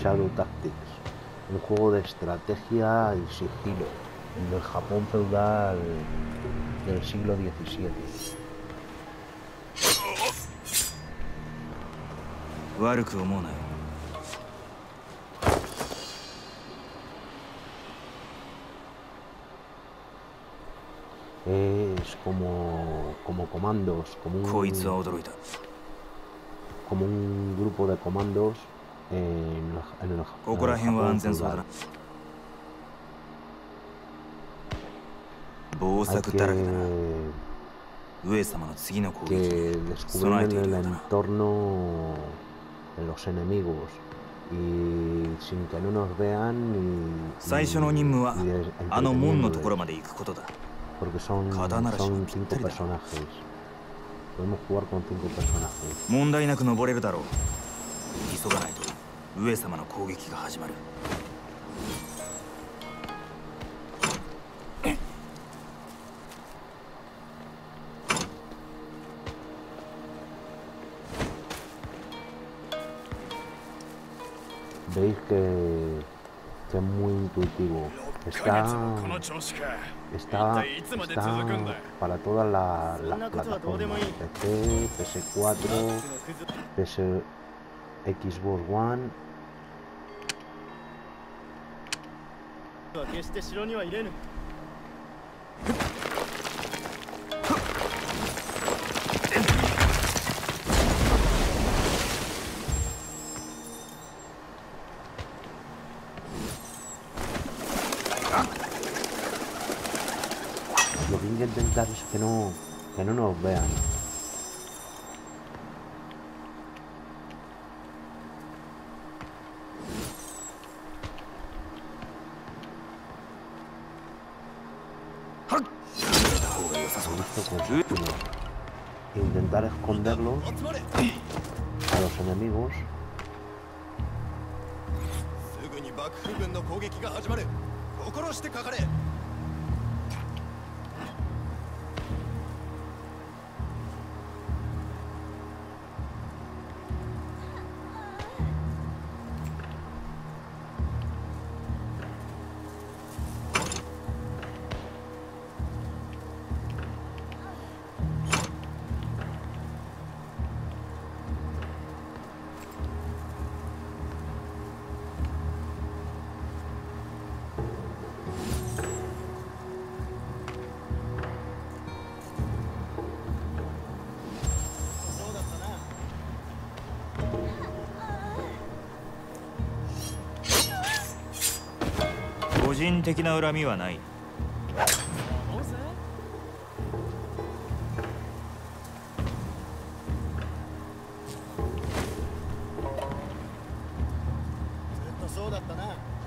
Shadow Tactics, un juego de estrategia y sigilo del Japón feudal del siglo XVII. 悪く思うなよ。 Es como comandos, como un grupo de comandos en el Japón feudal. Hay que descubrir el entorno de los enemigos y sin que no nos vean porque son 5 personajes. Podemos jugar con 5 personajes. 問題なく登れるだろう。急がないと上様の攻撃が始まる。 Veis que es muy intuitivo. Está para todas las plataformas: PC, PS4, Xbox One. Lo que hay que intentar es que no nos vean. Intentar esconderlos a los enemigos. 個人的な恨みはない。そうだったな。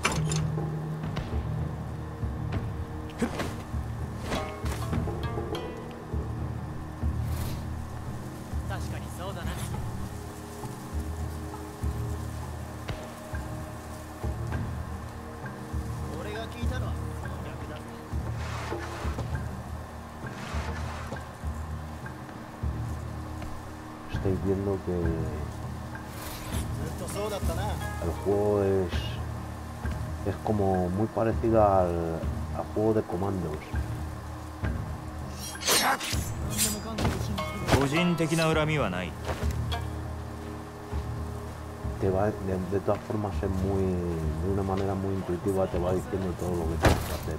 確かにそうだな。俺が聞いたのは逆だ。 Estáis viendo que el juego es como muy parecido al juego de comandos. 個人的な恨みはない。 De todas formas de una manera muy intuitiva te va diciendo todo lo que tienes que hacer.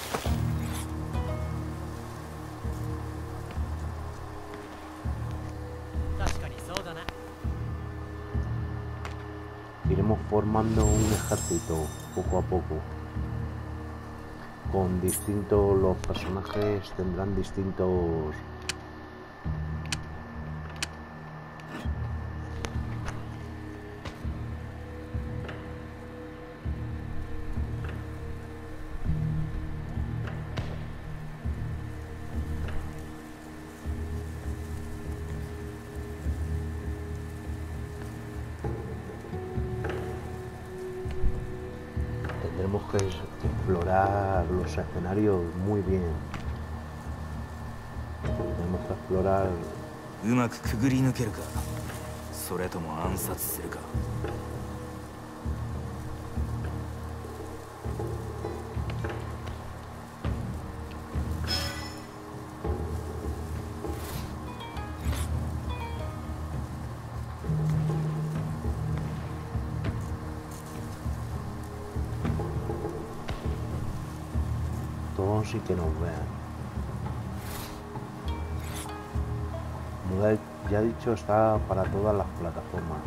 Iremos formando un ejército poco a poco. Con los personajes tendrán distintos. Tendremos que explorar los escenarios muy bien. Tenemos que explorar. うまくくぐり抜けるか、それとも暗殺するか。 dragón sin que nos vean. Como ya he dicho, está para todas las plataformas.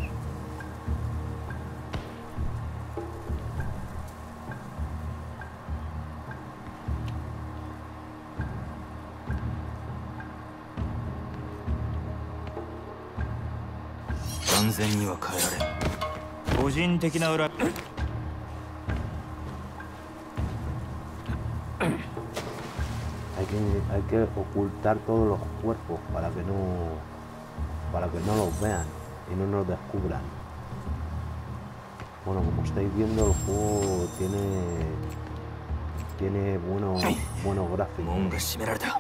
Hay que ocultar todos los cuerpos para que no los vean y no nos descubran. Bueno, como estáis viendo, el juego tiene buenos gráficos.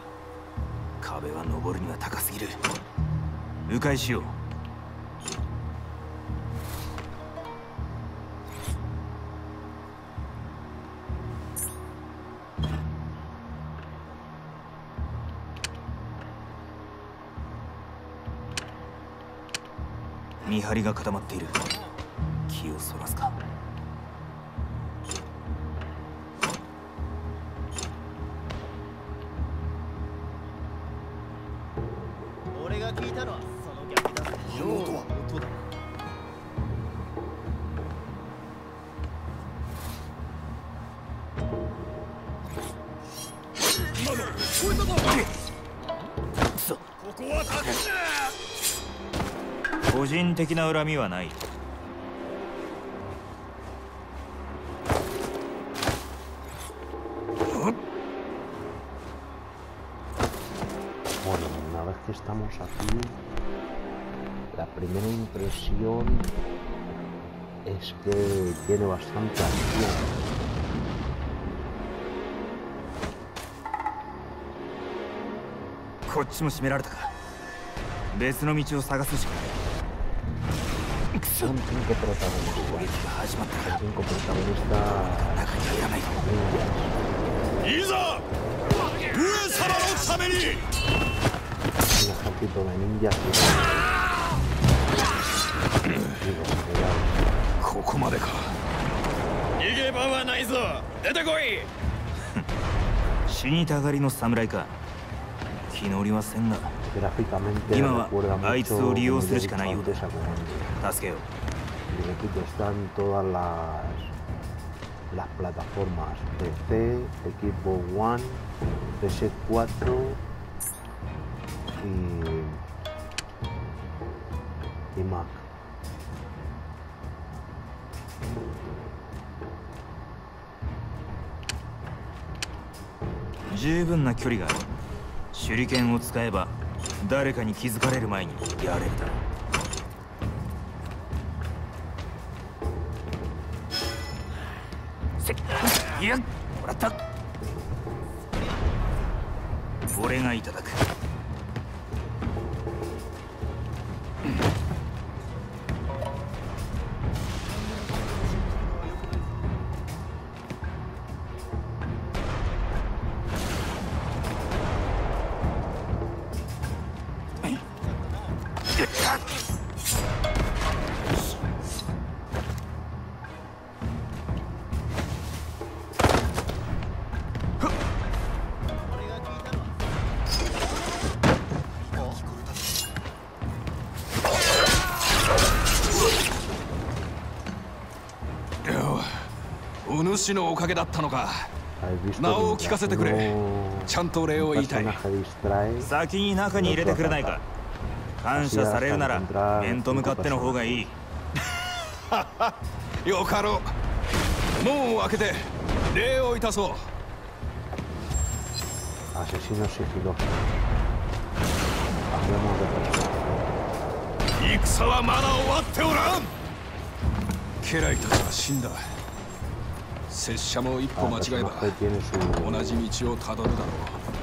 Bueno, una vez que estamos aquí, la primera impresión es que tiene bastante acción. こっちも閉められたか。別の道を探すしかない。 Son 5 protagonistas. 始まったか。 5 protagonistas. 中に入らないと。いざ上様のために。 Un ejército de ninjas. ここまでか。逃げ場はないぞ。出てこい。死にたがりの侍か。気乗りはせんが。今はあいつを利用するしかないようだ。助けよう。 Y repito, están todas las plataformas PC, Xbox One, PS4 y Mac. Muy 距離がある。手裏剣を使えば誰かに気づかれる前にやれるだろう。いや、もらった。俺がいただく。お主のおかげだったのか。名を聞かせてくれ。ちゃんと礼を言いたい。先に中に入れてくれないか。感謝されるなら面と向かっての方がいい。よかろう。門を開けて礼をいたそう。戦はまだ終わっておらん。家来たちは死んだ。拙者も一歩間違えば同じ道をたどるだろ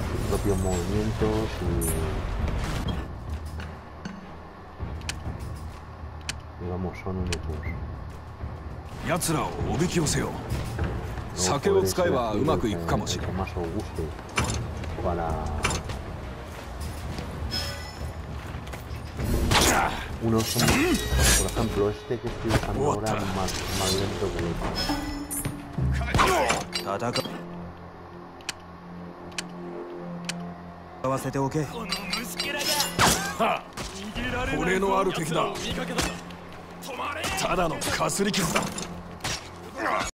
う。奴らをおびき寄せよう。酒を使えばうまくいくかもしれん。 Unos son, por ejemplo, este que estoy usando ahora es más lento que el otro. わせておけ。 骨のある敵だ。ただのかすり傷だ。